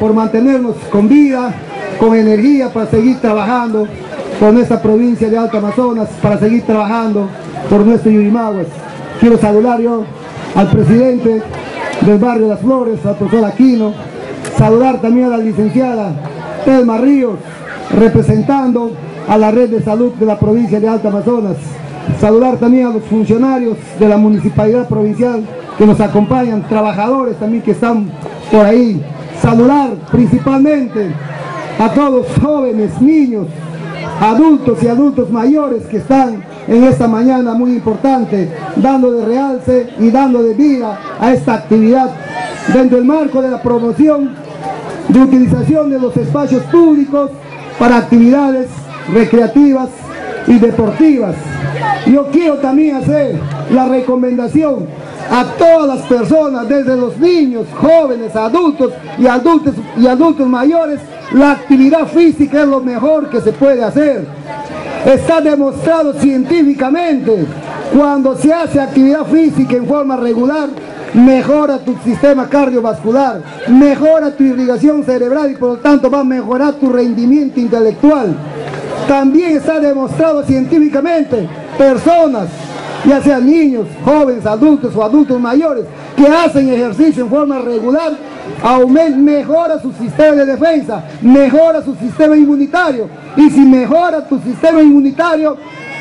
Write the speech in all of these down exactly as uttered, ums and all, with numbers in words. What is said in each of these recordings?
por mantenernos con vida, con energía para seguir trabajando por nuestra provincia de Alto Amazonas, para seguir trabajando por nuestro Yurimaguas. Quiero saludar yo al presidente del barrio Las Flores, al profesor Aquino, saludar también a la licenciada Telma Ríos, representando a la red de salud de la provincia de Alto Amazonas, saludar también a los funcionarios de la municipalidad provincial que nos acompañan, trabajadores también que están por ahí, saludar principalmente a todos los jóvenes, niños, adultos y adultos mayores que están en esta mañana muy importante, dando de realce y dando de vida a esta actividad dentro del marco de la promoción de utilización de los espacios públicos para actividades recreativas y deportivas. Yo quiero también hacer la recomendación a todas las personas, desde los niños, jóvenes, adultos y adultos y adultos mayores. La actividad física es lo mejor que se puede hacer. Está demostrado científicamente, cuando se hace actividad física en forma regular, mejora tu sistema cardiovascular, mejora tu irrigación cerebral y por lo tanto va a mejorar tu rendimiento intelectual. También está demostrado científicamente, personas, ya sean niños, jóvenes, adultos o adultos mayores, que hacen ejercicio en forma regular, aumenta, mejora su sistema de defensa, mejora su sistema inmunitario. Y si mejora tu sistema inmunitario,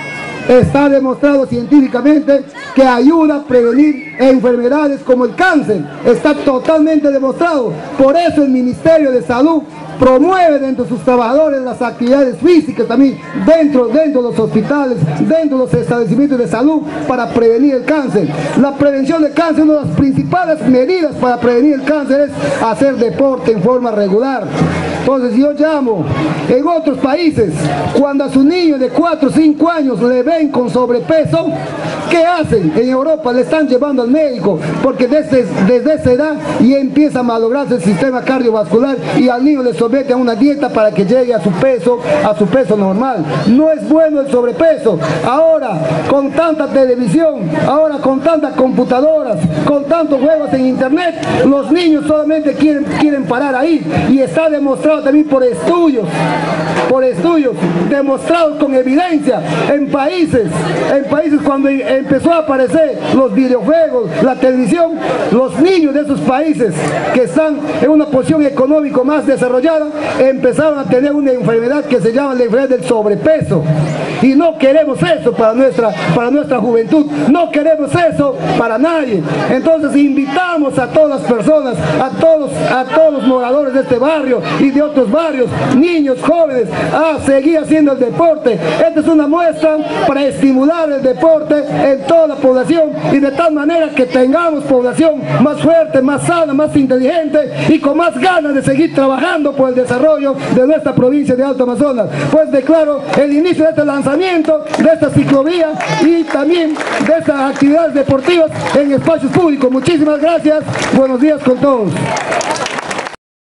está demostrado científicamente que ayuda a prevenir enfermedades como el cáncer. Está totalmente demostrado. Por eso el Ministerio de Salud promueve dentro de sus trabajadores las actividades físicas también dentro, dentro de los hospitales, dentro de los establecimientos de salud para prevenir el cáncer. La prevención del cáncer, una de las principales medidas para prevenir el cáncer es hacer deporte en forma regular. Entonces yo llamo, en otros países, cuando a su niño de cuatro o cinco años le ven con sobrepeso, ¿qué hacen? En Europa le están llevando al médico, porque desde, desde esa edad ya empieza a malograrse el sistema cardiovascular y al niño le somete a una dieta para que llegue a su peso, a su peso normal. No es bueno el sobrepeso. Ahora, con tanta televisión, ahora con tantas computadoras, con tantos juegos en internet, los niños solamente quieren, quieren parar ahí, y está demostrado también por estudios, por estudios, demostrados con evidencia, en países, en países cuando empezó a aparecer los videojuegos, la televisión, los niños de esos países que están en una posición económica más desarrollada, empezaron a tener una enfermedad que se llama la enfermedad del sobrepeso. Y no queremos eso para nuestra, para nuestra juventud, no queremos eso para nadie. Entonces invitamos a todas las personas, a todos, a todos los moradores de este barrio y de otros barrios, niños, jóvenes, a seguir haciendo el deporte. Esta es una muestra para estimular el deporte en toda la población, y de tal manera que tengamos población más fuerte, más sana, más inteligente y con más ganas de seguir trabajando por el desarrollo de nuestra provincia de Alto Amazonas. Pues declaro el inicio de este lanzamiento, de esta ciclovía y también de estas actividades deportivas en espacios públicos. Muchísimas gracias, buenos días con todos.